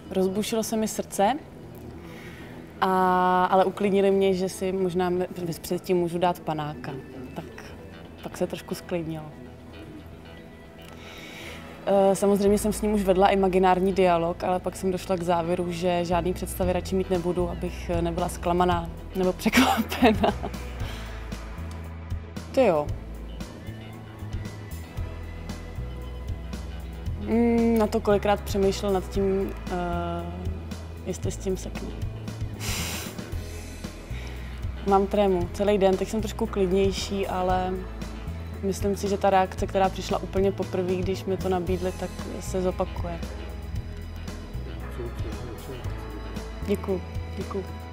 Rozbušilo se mi srdce, ale uklidnili mě, že si možná předtím můžu dát panáka. Tak pak se trošku sklidnilo. Samozřejmě jsem s ním už vedla imaginární dialog, ale pak jsem došla k závěru, že žádný představy radši mít nebudu, abych nebyla zklamaná nebo překvapená. To jo. Na to kolikrát přemýšlel nad tím, jestli s tím sekne. Mám trému celý den, teď jsem trošku klidnější, ale myslím si, že ta reakce, která přišla úplně poprvé, když mi to nabídli, tak se zopakuje. Děkuju.